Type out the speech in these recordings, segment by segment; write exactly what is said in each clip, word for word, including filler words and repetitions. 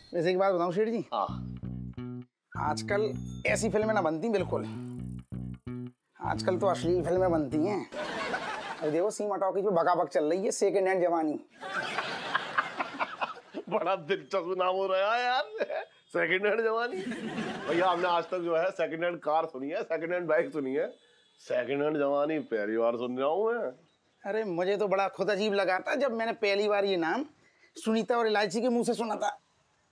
वैसे एक बात बताऊं सेठ जी। हाँ। आजकल ऐसी फिल्में ना बनती बिल्कुल। आजकल तो अश्लील फिल्में बनती हैं। अब देखो सीमा टॉकीज पे बकाबक चल रही है सेकंड हैंड जवानी। बड़ा दिलचस्प नाम हो रहा है यार, सेकंड हैंड जवानी। भैया हमने आज तक जो है सेकंड हैंड कार सुनी है, सेकंड हैंड बाइक सुनी है, सेकंड हैंड जवानी पहली बार सुन रहा हूँ मैं। अरे मुझे तो बड़ा खुद अजीब लगा था जब मैंने पहली बार ये नाम सुनीता और इलायची के मुंह से सुना था।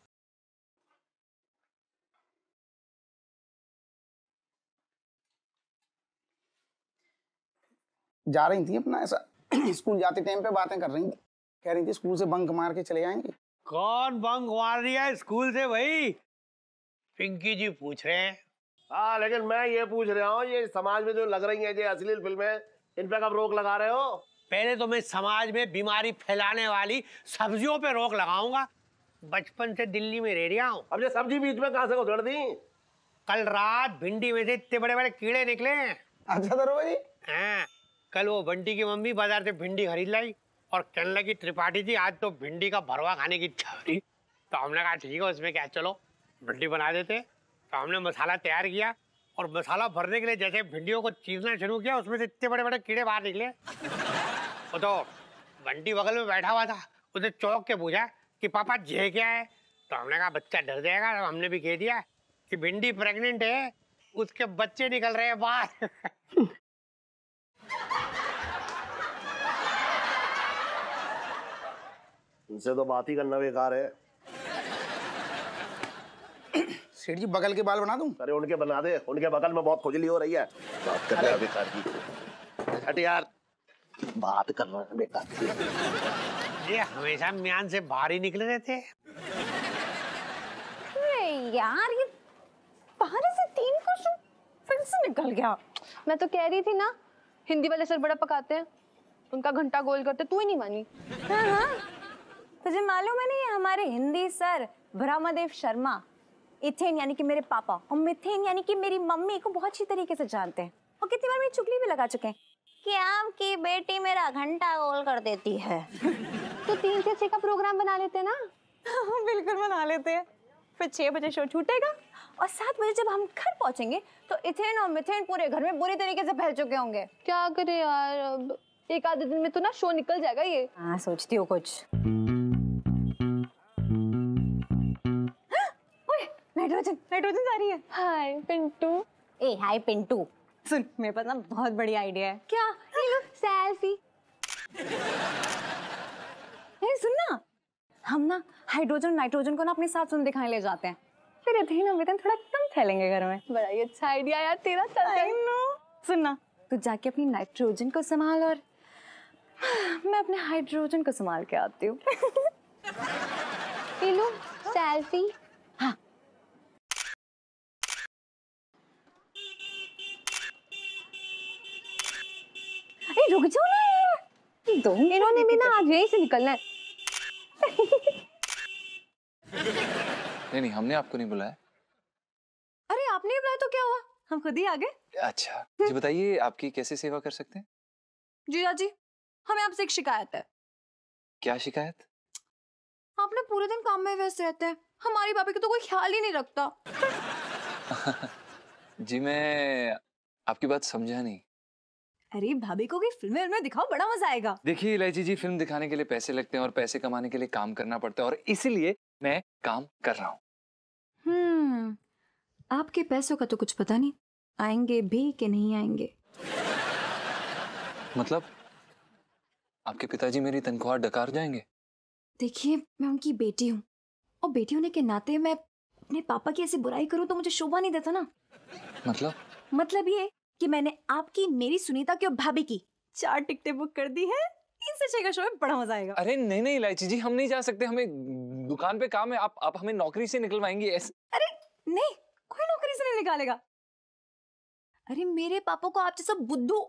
जा रही थी अपना ऐसा स्कूल जाते टाइम पे बातें कर रही थी, कह रही थी स्कूल से बंक मार के चले जाएंगे। कौन बंक मार रही है स्कूल से भाई? पिंकी जी पूछ रहे हैं। हाँ लेकिन मैं ये पूछ रहा हूँ, ये समाज में जो लग रही है ये अश्लील फिल्में, इन पे कब रोक लगा रहे हो? पहले तो मैं समाज में बीमारी फैलाने वाली सब्जियों पे रोक लगाऊंगा। बचपन से दिल्ली में रह रहा हूँ। अब ये सब्जी बीच में कहाँ से उधड़ दी? कल रात भिंडी में से इतने बड़े बड़े कीड़े निकले। अच्छा दरोगा जी। हाँ, कल वो बंटी की मम्मी बाजार से भिंडी खरीद लाई और कहने लगी त्रिपाठी जी आज तो भिंडी का भरवा खाने की इच्छा हो रही। तो हमने कहा ठीक है उसमें क्या, चलो भिंडी बना देते। तो हमने मसाला तैयार किया और मसाला भरने के लिए जैसे भिंडियों को चीरना शुरू किया उसमें से इतने बड़े बड़े कीड़े बाहर निकले। वो तो बंटी बगल में बैठा हुआ था, उसे चौंक के पूछा कि पापा ये क्या है? तो हमने कहा बच्चा डर जाएगा। तो हमने भी कह दिया कि भिंडी प्रेग्नेंट है, उसके बच्चे निकल रहे हैं बाहर। इनसे तो बात ही करना बेकार है। सेठ जी बगल के बाल बना दूं? अरे उनके बना दे, उनके बगल में बहुत खुजली हो रही है। बात कर रहे हैं बेकार की। हट यार, बात कर रहे हैं बेकार की। ये हमेशा म्यान से बाहर ही निकले रहते हैं। अरे यार ये बाहर से तीन क्वेश्चन फिर से निकल गया। मैं तो कह रही थी ना, हिंदी वाले सर बड़ा पकाते हैं, उनका घंटा गोल करते, तू ही नहीं मानी। हाँ हाँ, तुझे मालूम है नहीं हमारे हिंदी सर ब्रह्मदेव शर्मा इथेन यानी कि मेरे पापा और मिथेन यानी कि मेरी मम्मी को बहुत अच्छी तरीके से जानते हैं और कितनी बार मेरी चुगली भी लगा चुके हैं कि आपकी बेटी मेरा घंटा गोल कर देती है। तो तीन से छह का प्रोग्राम बना लेते ना। बिल्कुल बना लेते हैं। फिर छह बजे शो छूटेगा और सात बजे जब हम घर पहुंचेंगे तो इथेन और मिथेन पूरे घर में बुरी तरीके से फैल चुके होंगे। क्या करे यार, अब एक आधे दिन में तो ना शो निकल जाएगा ये। हाँ सोचती हूँ कुछ। नाइट्रोजन नाइट्रोजन जा रही है। हाय पिंटू। ए हाय पिंटू, सुन मेरे पास ना बहुत बड़ी आइडिया है। क्या? ये लो सेल्फी। ए सुन ना, हम ना हाइड्रोजन नाइट्रोजन को ना अपने साथ सुन दिखाने ले जाते हैं, फिर इथेन और मिथेन थोड़ा कम फैलेंगे घर में। बड़ा ही अच्छा आइडिया यार तेरा। चलते हैं। सुन ना, तू जाके अपनी नाइट्रोजन को संभाल और मैं अपने हाइड्रोजन को संभाल के आती हूँ। ये लो सेल्फी। हाँ ए रुक जाओ ना यार, दो इन्होंने भी ना आज यहीं से निकलना है। नहीं नहीं, हमने आपको नहीं बुलाया। अरे आपने ही बुलाया तो क्या हुआ, हम खुद ही आ गए। अच्छा जी बताइए, आपकी कैसे सेवा कर सकते हैं? जीजा जी हमें आपसे एक शिकायत है। क्या शिकायत? आप ना पूरे दिन काम में व्यस्त रहते हैं, हमारी भाभी को तो कोई ख्याल ही नहीं रखता। जी मैं आपकी बात समझा नहीं। अरे भाभी को भी फिल्में में दिखाओ, बड़ा मजा आएगा। देखिए इलायची जी, फिल्म दिखाने के लिए पैसे लगते हैं और पैसे कमाने के लिए काम करना पड़ता है और इसीलिए मैं काम कर रहा हूँ। हम्म, आपके पैसों का तो कुछ पता नहीं, आएंगे भी कि नहीं आएंगे। मतलब आपके पिताजी मेरी तनख्वाह डकार जाएंगे? देखिए मैं उनकी बेटी हूँ और बेटी होने के नाते मैं अपने पापा की ऐसी बुराई करूँ तो मुझे शोभा नहीं देता ना। मतलब मतलब ये कि मैंने आपकी, मेरी, सुनीता की और भाभी की चार टिकटें बुक कर दी है। इनसे छह का शो में बड़ा मजा आएगा। अरे नहीं नहीं इलायची जी, हम नहीं जा सकते, हमें दुकान पे काम है। आप आप हमें नौकरी से निकलवाएंगी ऐसे? अरे नहीं, कोई नौकरी से नहीं निकालेगा। अरे मेरे पापा को आप जैसा बुद्धू,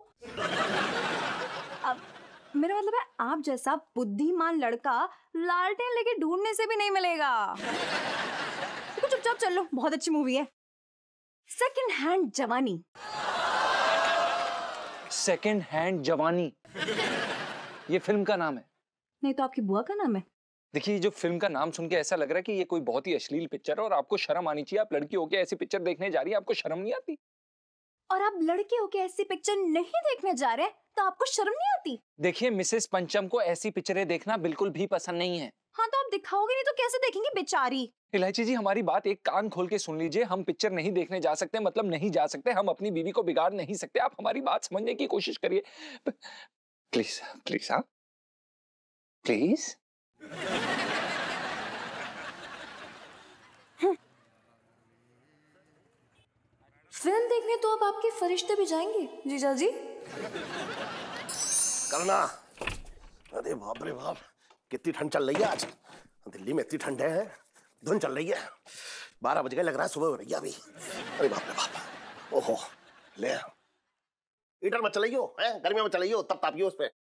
अब मेरा मतलब है आप जैसा बुद्धिमान लड़का लालटेन लेके ढूंढने से भी नहीं मिलेगा। तो चुपचाप चल लो, बहुत अच्छी मूवी है second hand Jawani. Second hand Jawani ये फिल्म का नाम है? नहीं तो आपकी बुआ का नाम है। देखिए, ये जो फिल्म का नाम सुन के ऐसा लग रहा है कि ये कोई बहुत ही अश्लील पिक्चर है और आपको शर्म आनी चाहिए। आप लड़की होके ऐसी पिक्चर देखने जा रही है, आपको शर्म नहीं आती? और आप लड़के होके ऐसी पिक्चर नहीं देखने जा रहे तो आपको शर्म नहीं आती? देखिए, मिसेस पंचम को ऐसी पिक्चरें देखना बिल्कुल भी पसंद नहीं है। हाँ तो आप दिखाओगे नहीं तो कैसे देखेंगे बेचारी? इलायची जी, हमारी बात एक कान खोल के सुन लीजिए। हम पिक्चर नहीं देखने जा सकते, मतलब नहीं जा सकते। हम अपनी बीवी को बिगाड़ नहीं सकते। आप हमारी बात समझने की कोशिश करिए प्लीज प्लीज। हाँ प्लीज। फिल्म देखने तो अब आपके फरिश्ते भी जाएंगे जीजा जी। करना। अरे बाप रे बाप, कितनी ठंड चल रही है आज। दिल्ली में इतनी ठंड है, धुंध चल रही है। बारह बज गए, लग रहा है सुबह हो रही है अभी। अरे बाप रे बाप, ओहो ले हीटर मत चलाइयो, हैं गर्मियों में चलाइयो, तब तापियो उस पे।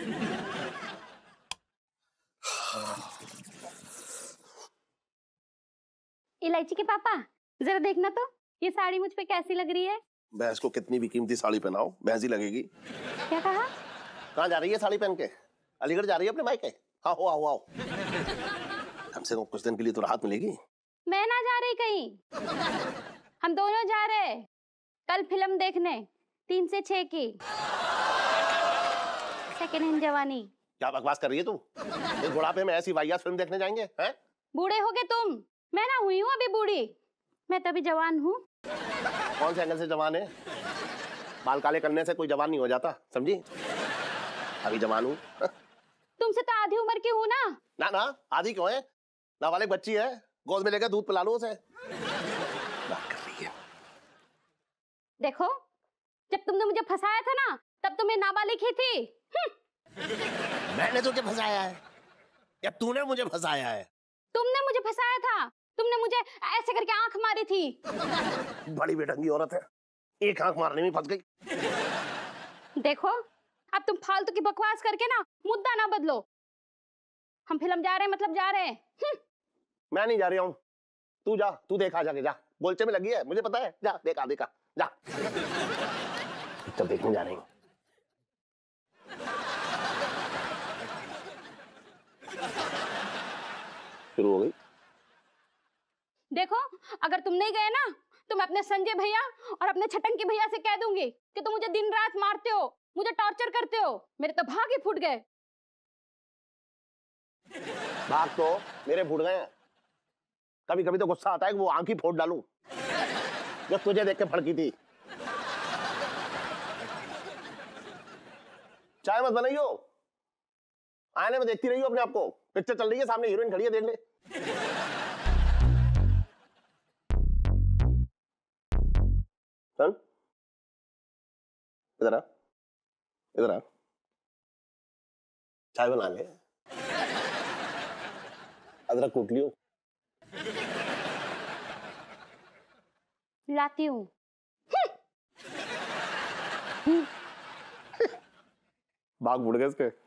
इलायची के पापा, जरा देखना तो ये साड़ी मुझ पे कैसी लग रही है। भैंस को कितनी भी कीमती साड़ी पहनाओ, भैंस ही लगेगी। क्या कहा? कहाँ जा रही है साड़ी पहन के? अलीगढ़ जा रही है अपने भाई के? हाँ हो आओ आओ, हमसे तो कुछ दिन के लिए तो राहत मिलेगी। मैं ना जा रही कहीं, हम दोनों जा रहे कल फिल्म देखने तीन से छह की, सेकेंड हैंड जवानी। क्या बकवास कर रही है तू? इस बुढ़ापे में ऐसी वाहियात फिल्म देखने जाएंगे? हैं? बूढ़े हो गए तुम, मैं ना हुई हूँ अभी बूढ़ी, मैं तभी जवान हूँ। कौन से एंगल से जवान है? बाल काले करने से कोई जवान नहीं हो जाता, समझी? अभी जवान हूँ। तुमसे तो आधी उम्र की हूँ ना। ना ना, आधी क्यों है? नाबालिग बच्ची है, गोद में लेकर दूध पिला लो उसे। बात कर रही है। देखो, जब तुमने मुझे फंसाया था ना, तब तो मैं नाबालिग ही थी। मैंने तुझे फंसाया है या तूने मुझे फंसाया है? तुमने मुझे फंसाया था, तुमने मुझे ऐसे करके आंख मारी थी। बड़ी बेढंगी औरत है, एक आंख मारने में फंस गई। देखो, अब तुम फालतू की बकवास करके ना मुद्दा ना बदलो। हम फिल्म जा रहे हैं मतलब जा रहे हैं। मैं नहीं जा रही हूँ, तू जा, तू देखा जाके जा। बोलचे में लगी है, मुझे पता है। जा देखा देखा जा, जब देखने जा रहे हैं। शुरू हो गई। देखो, अगर तुम नहीं गए ना तो मैं अपने संजय भैया और अपने छटंकी भैया से कह दूंगी कि तुम मुझे दिन रात मारते हो, मुझे टॉर्चर करते हो। मेरे तो भाग ही फूट गए। भाग तो मेरे फूट गए हैं। कभी कभी तो गुस्सा आता है कि वो आंख ही फोड़ डालूं जो तुझे देख के फड़की थी। चाय मत बनाइयो, आईने में देखती रहियो अपने आप को। पिक्चर चल रही है, सामने हीरोइन खड़ी है, देख ले। चल इधर आ, इधर आ, चाय बना ले। अदरक कूट लियो। लाती हूँ। बाघ बुड़ गए इसके।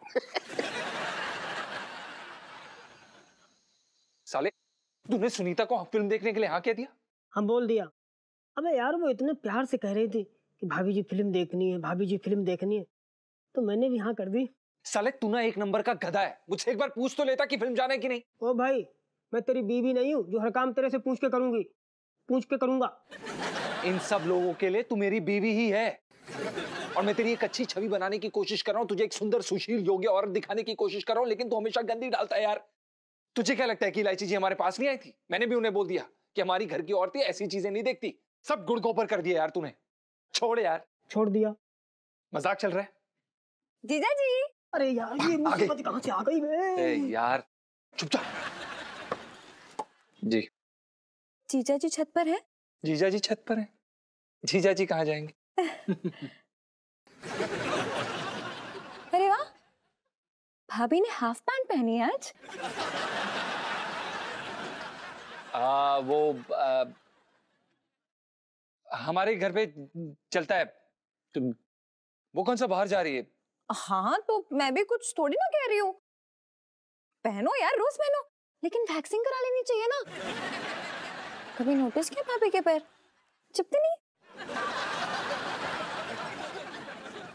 साले, तूने सुनीता को फिल्म देखने के लिए हाँ कह दिया? हम बोल दिया। अबे यार, वो इतने प्यार से कह रही थी कि भाभी जी फिल्म देखनी है, भाभी जी फिल्म देखनी है, तो मैंने भी हाँ कर दी। साले, तू ना एक नंबर का गधा है। मुझसे एक बार पूछ तो लेता कि फिल्म जाना है कि नहीं। ओ भाई, मैं तेरी बीवी नहीं हूँ जो हर काम तेरे से पूछ के करूंगी, पूछ के करूंगा। इन सब लोगों के लिए तू मेरी बीवी ही है और मैं तेरी एक अच्छी छवि बनाने की कोशिश कर रहा हूँ, तुझे एक सुंदर सुशील योग्य औरत दिखाने की कोशिश कर रहा हूँ, लेकिन तू हमेशा गंदी डालता है यार। तुझे क्या लगता है कि इलायची जी हमारे पास नहीं आई थी? मैंने भी उन्हें बोल दिया कि हमारी घर की औरतें ऐसी चीजें नहीं देखती। सब गुड़ गोबर कर दिया यार तूने। छोड़ यार। छोड़ दिया। मजाक चल रहा है जीजा जी। अरे यार, ये मुसीबत कहाँ से आ गई बे? ए यार चुपचाप। जी जीजा जी छत पर है? जीजा जी छत पर है। जीजा जी कहाँ जाएंगे? अरे वाह, भाभी ने हाफ पैंट पहनी है आज। आ, वो आ, हमारे घर पे चलता है। तो वो कौन सा बाहर जा रही है? हाँ तो मैं भी कुछ थोड़ी ना कह रही हूँ। पहनो यार, रोज पहनो, लेकिन वैक्सिंग करा लेनी चाहिए ना। कभी नोटिस किया भाभी के पैर चिपते नहीं?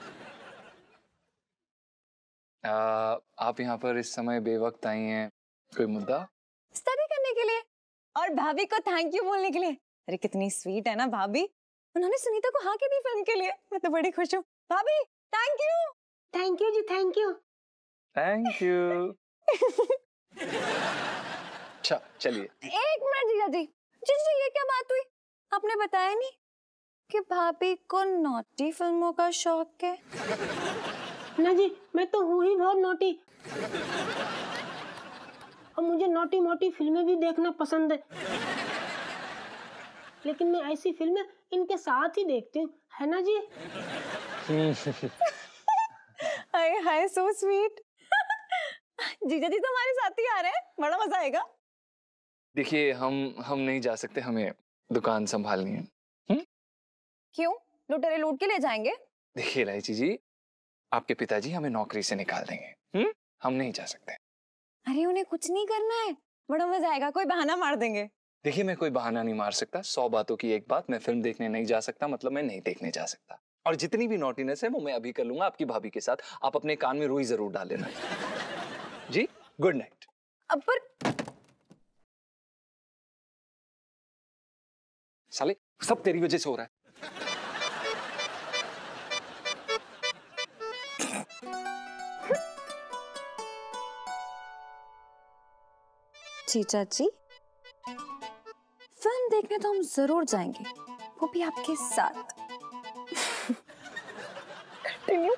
आ, आप यहाँ पर इस समय बेवक्त आई हैं, कोई मुद्दा? स्टडी करने के लिए और भाभी को थैंक यू बोलने के लिए। अरे कितनी स्वीट है ना भाभी, उन्होंने सुनीता को हाँ की दी फिल्म के लिए। मैं तो बड़ी खुश हूँ। भाभी थैंक यू। थैंक यू जी, थैंक यू। Thank you. अच्छा चलिए। एक मिनट जीजा जी, जीजा जी ये क्या बात हुई? आपने बताया नहीं कि भाभी को नॉटी फिल्मों का शौक है। ना जी, मैं तो हूँ ही बहुत नोटी, और मुझे नोटी मोटी फिल्में भी देखना पसंद है, लेकिन मैं ऐसी फिल्में इनके साथ ही देखती हूँ, है ना जी? हाय हाय सो स्वीट। जीजा जी तो हमारे साथ ही आ रहे हैं, बड़ा मजा आएगा। देखिए हम हम नहीं जा सकते, हमें दुकान संभालनी है। हुँ? क्यों? लुटेरे लूट के ले जाएंगे? देखिए इलायची जी, आपके पिताजी हमें नौकरी से निकाल देंगे। हुँ? हम नहीं जा सकते। अरे उन्हें कुछ नहीं करना है, बड़ा मजा आएगा, कोई बहाना मार देंगे। देखिए मैं कोई बहाना नहीं मार सकता, सौ बातों की एक बात, मैं फिल्म देखने नहीं जा सकता मतलब मैं नहीं देखने जा सकता। और जितनी भी नॉटीनेस है वो मैं अभी कर लूंगा आपकी भाभी के साथ। आप अपने कान में रुई जरूर डाल लेना। जी गुड नाइट। अब पर साले सब तेरी वजह से हो रहा है। जीजा जी फिल्म देखने तो हम जरूर जाएंगे, वो भी आपके साथ। कंटिन्यू।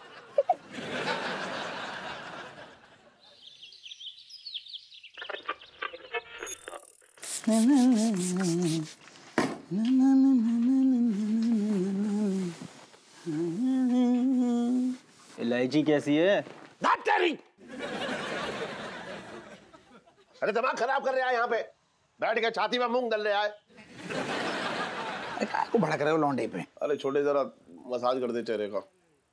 इलायची कैसी है? अरे दिमाग खराब कर रहा है यहाँ पे, बैठ के छाती में मूंग दल रहा है। अरे काय को भड़क रहे हो लौंडे पे? अरे छोटे जरा मसाज कर दे चेहरे का।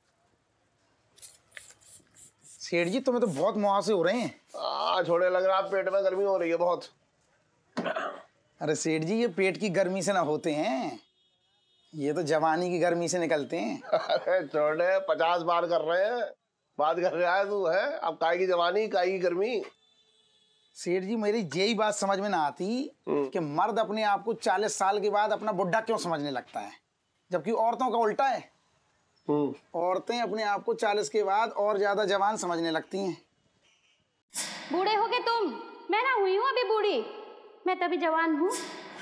सेठ जी तुम्हें तो बहुत मुहासे हो रहे हैं। हाँ छोटे लग रहा है, पेट में गर्मी हो रही है बहुत। अरे सेठ जी ये पेट की गर्मी से ना होते हैं, ये तो जवानी की गर्मी से निकलते हैं। अरे छोटे पचास बार कर रहे हैं, बात कर रहा है तू है। अब काय की जवानी काय की गर्मी। सेठ जी मेरी यही बात समझ में ना आती कि मर्द अपने आप को चालीस साल के बाद अपना बुढ़ा क्यों समझने लगता है, जबकि औरतों का उल्टा है। औरतें अपने आप को चालीस के बाद और ज्यादा जवान समझने लगती हैं। बूढ़े हो गए तुम, मैं ना हुई हूँ अभी बूढ़ी, मैं तभी जवान हूँ।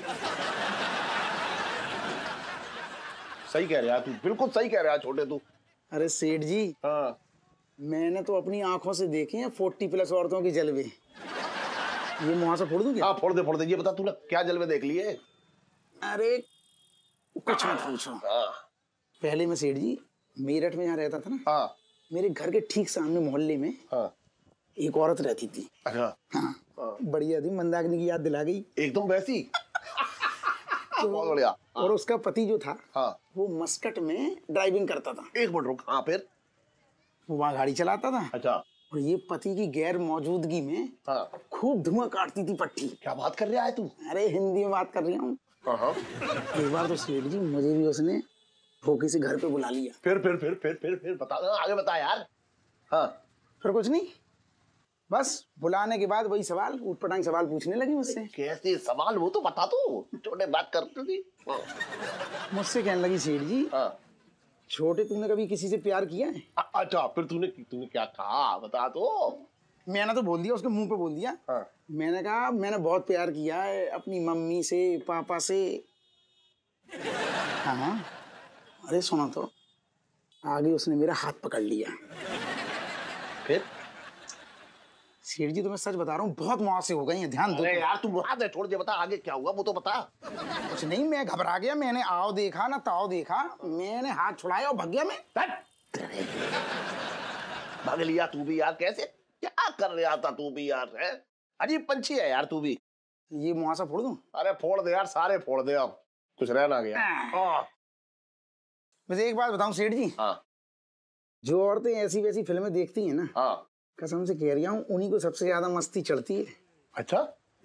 सही कह रहा है तू, बिल्कुल सही कह रहा है छोटे तू। अरे सेठ जी हाँ मैंने तो अपनी आंखों से देखे हैं फोर्टी प्लस औरतों के जलवे। ये मुहासा फोड़ दूं क्या? हाँ फोड़ दे फोड़ दे। ये बता तूने क्या जलवे देख लिए? अरे कुछ मत पूछो। हाँ पहले मैं सेठ जी मेरठ में यहाँ रहता था ना, हाँ मेरे घर के ठीक सामने मोहल्ले में हाँ एक औरत रहती थी। अच्छा हाँ, बढ़िया थी, मंदाकिनी की याद दिला गई एकदम वैसी। बहुत बढ़िया। और उसका पति जो था हाँ वो मस्कट में ड्राइविंग करता था। एक मिनट रुक। हाँ फिर? वो वहाँ गाड़ी चलाता था। अच्छा। और ये पति की गैर मौजूदगी में हाँ खूब धुआं काटती थी पट्टी। क्या बात कर रहा है तू? अरे हिंदी में बात कर रही हूँ। हाँ एक बार तो सेठ जी मुझे भी उसने भोके से घर पे बुला लिया। फिर फिर फिर फिर फिर फिर बता आगे बता यार। हाँ फिर कुछ नहीं, बस बुलाने के बाद वही सवाल ऊट पटांग सवाल पूछने लगी मुझसे। कैसे सवाल? वो तो बता तू, छोटे बात करती थी। हाँ। मुझसे कहने लगी सेठ जी हाँ छोटे तुमने कभी किसी से प्यार किया है? अच्छा फिर तूने तूने क्या कहा बता तो। मैंने तो बोल दिया, उसके मुंह पे बोल दिया। हाँ। मैंने कहा मैंने बहुत प्यार किया है अपनी मम्मी से पापा से। हाँ अरे सुनो तो, आगे उसने मेरा हाथ पकड़ लिया। फिर? सेठ जी तुम्हें सच बता रहा हूँ बहुत मुहासे हो गई हैं, ध्यान दो। अरे यार तू मुहाद है, छोड़ दे, बता आगे क्या हुआ वो तो बता। कुछ नहीं, मैं घबरा गया, मैंने आओ देखा ना ताओ देखा, मैंने हाथ छुड़ाया और भाग गया मैं। भाग लिया तू भी यार? कैसे क्या कर रहा था तू भी यार? है अजीब पंछी है यार तू भी। ये मुहासा फोड़ दूं? अरे फोड़ दे यार, सारे फोड़ दे, अब कुछ रह ना गया। हाँ वैसे एक बात बताऊं सेठ जी, हाँ जो औरतें ऐसी वैसी फिल्में देखती हैं ना, हाँ कसम से कह रही हूँ उन्हीं को सबसे ज्यादा मस्ती चढ़ती है। अच्छा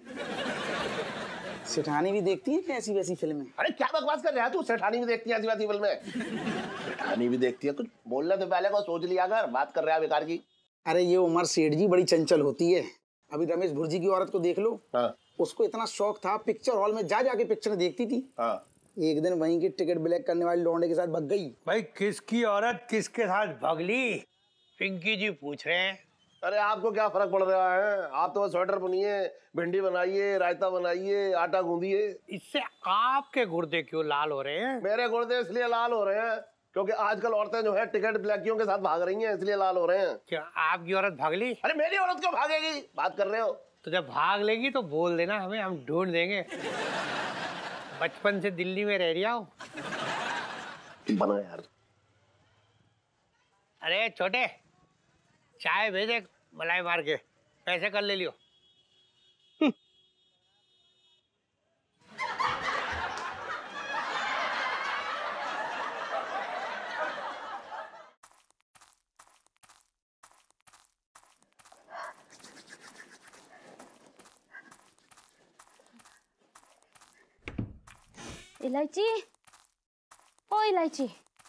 सेठानी भी देखती है ऐसी वैसी फिल्में? अरे क्या बकवास कर रहा है तू? सेठानी भी देखती है ऐसी वैसी फिल्में? सेठानी भी देखती है? कुछ बोलने तो पहले को सोच लिया कर, बात कर रहा है बेकार की। अरे ये उम्र सेठ जी बड़ी चंचल होती है, अभी रमेश भुर्जी की औरत को देख लो। हाँ। उसको इतना शौक था पिक्चर हॉल में जा जाके पिक्चर देखती थी। हाँ। एक दिन वहीं की टिकट ब्लैक करने वाली लौंडे के साथ भाग गई। भाई किसकी औरत किसके साथ भगली पिंकी जी पूछ रहे हैं। अरे आपको क्या फर्क पड़ रहा है? आप तो स्वेटर बुनिए, भिंडी बनाइए, रायता बनाइए, आटा गूंदिए। इससे आपके गुर्दे क्यों लाल हो रहे हैं? मेरे गुर्दे इसलिए लाल हो रहे हैं क्योंकि आजकल औरतें जो है टिकट ब्लैकियों के साथ भाग रही हैं, इसलिए लाल हो रहे हैं। क्या आपकी औरत भागली? अरे मेरी औरत क्यों भागेगी? बात कर रहे हो? तो जब भाग लेगी तो बोल देना हमें, हम ढूंढ देंगे। बचपन से दिल्ली में रह रहा हूँ। बना यार। अरे छोटे चाय भेजे मलाई मार के, पैसे कर ले लियो। इलायची, ओ इलायची,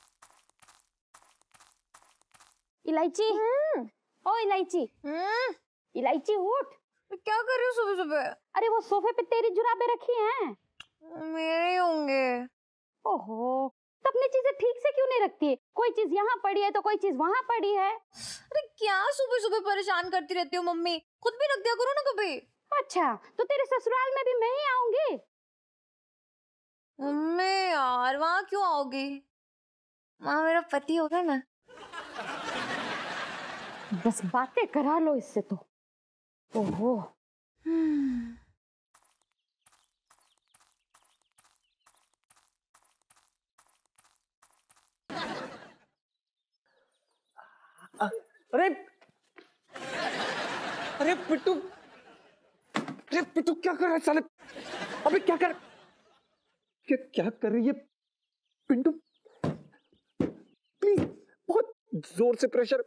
इलायची, ओ इलायची, इलायची उठ। क्या कर रही हो सुबह सुबह? अरे वो सोफे पे तेरी जुराबें रखी हैं। मेरे होंगे। ओहो, तो अपनी चीजें ठीक से क्यों नहीं रखती है? कोई चीज यहाँ पड़ी है तो कोई चीज वहाँ पड़ी है। अरे क्या सुबह सुबह परेशान करती रहती हो मम्मी, खुद भी रख दिया करो ना कभी। अच्छा, तो तेरे ससुराल में भी मैं ही आऊंगी? मम्मी यार वहाँ क्यों आओगी? वहाँ मेरा पति होगा ना। बस बातें करा लो इससे तो। ओहो। अरे अरे पिट्टू, अरे पिट्टू क्या कर रहा है साले? अबे क्या कर क्या क्या कर रही है पिंटू? प्लीज, बहुत जोर से प्रेशर।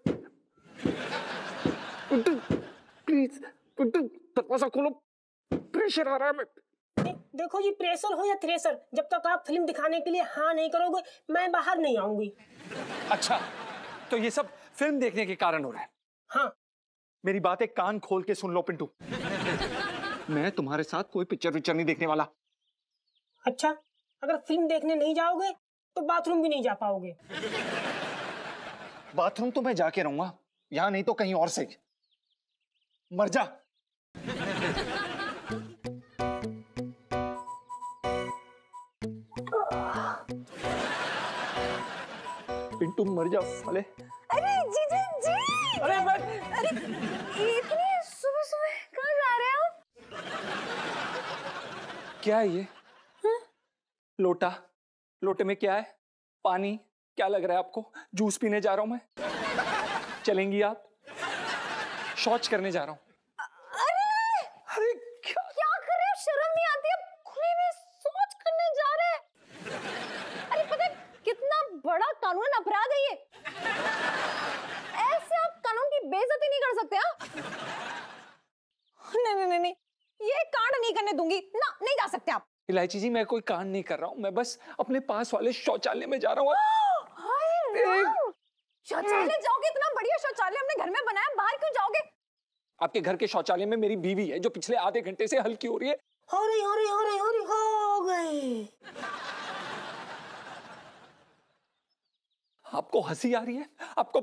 पिंटू प्लीज, पिंटू दरवाजा खोलो, प्रेशर आ रहा है। मैं दे, देखो जी, प्रेशर हो या थ्रेशर, जब तक आप फिल्म दिखाने के लिए हाँ नहीं करोगे मैं बाहर नहीं आऊंगी। अच्छा, तो ये सब फिल्म देखने के कारण हो रहा है? हाँ। मेरी बातें कान खोल के सुन लो पिंटू। मैं तुम्हारे साथ कोई पिक्चर पिक्चर नहीं देखने वाला। अच्छा, अगर फिल्म देखने नहीं जाओगे तो बाथरूम भी नहीं जा पाओगे। बाथरूम तो मैं जाके रहूंगा, यहां नहीं तो कहीं और से। मर जा। पिंटू मर जा साले। अरे जीजा जी, अरे मैं अरे इतनी सुबह सुबह कहाँ जा रहे हो? क्या है ये? हा? लोटा, लोटे में क्या है? पानी? क्या लग रहा है आपको? जूस पीने जा रहा हूं मैं। चलेंगी आप? शौच करने जा रहा हूं। अरे अरे क्या क्या कर रहे हो? शर्म नहीं आती? अब खुले में शौच करने जा रहे हैं। अरे पता है कितना बड़ा कानून अपराध है ये? ऐसे आप कानून की बेइज्जती नहीं कर सकते। हाँ नहीं नहीं नहीं नहीं, ये कांड नहीं करने दूंगी ना, नहीं जा सकते आप। इलायची जी, मैं कोई कांड नहीं कर रहा हूं, मैं बस अपने पास वाले शौचालय में जा रहा हूं। शौचालय जाओगे? इतना बढ़िया शौचालय हमने घर में बनाया, बाहर क्यों जाओगे? आपके घर के शौचालय में मेरी बीवी है जो पिछले आधे घंटे से हल्की हो रही है। हो रही हो रही हो रही हो रही हो गई। आपको हंसी आ रही है? आपको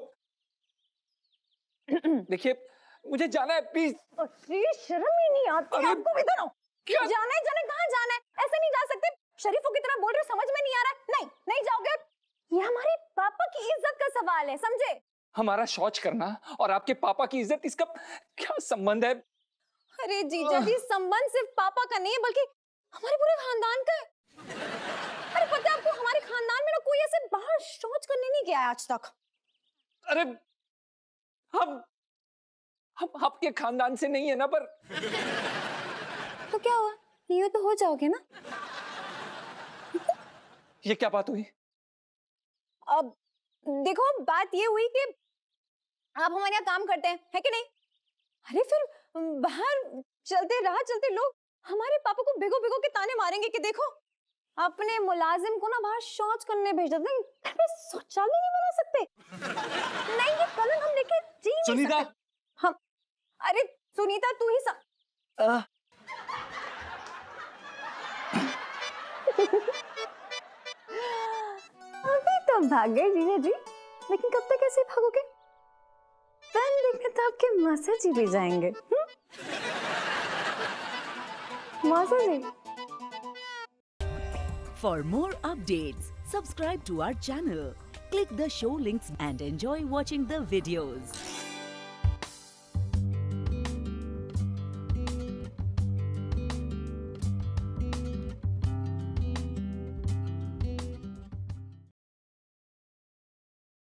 देखिए, मुझे जाना है प्लीज। अरे शर्म ही नहीं आती आपको भी? दोनों क्या? जाना है जाना है, कहाँ जाना है? ऐसे नहीं जा सकते। शरीफों की तरह बोल रहे हो, समझ में नहीं आ रहा। नहीं नहीं जाओगे। ये हमारे पापा की इज्जत का सवाल है, समझे? हमारा शौच करना और आपके पापा की इज्जत, इसका क्या संबंध है? अरे जीजा जी, संबंध सिर्फ पापा का नहीं है बल्कि हमारे पूरे खानदान का है। अरे पता है आपको, हमारे खानदान में ना कोई ऐसे बाहर शौच करने नहीं गया है आज तक। अरे हम हम आपके खानदान से नहीं है ना, पर तो क्या हुआ? नहीं हो तो हो जाओगे ना। ये क्या बात हुई? अब देखो, बात ये हुई कि आप हमारे यहाँ काम करते हैं, है कि नहीं? अरे फिर बाहर चलते राह चलते लोग हमारे पापा को भिगो भिगो के ताने मारेंगे कि देखो अपने मुलाजिम को ना बाहर शौच करने भेज देते हैं, घर पे शौचालय नहीं बना सकते। नहीं, ये कलंक हम लेके जी नहीं सुनीता, सकते। हम अरे सुनीता तू ही सम... आ, अभी तो भाग गए जीजा जी, लेकिन कब तक ऐसे भागोगे? फिल्म देखने तो आपके मौसा जी भी जाएंगे। मौसा जी। For more updates, subscribe to our channel, click the show links and enjoy watching the videos.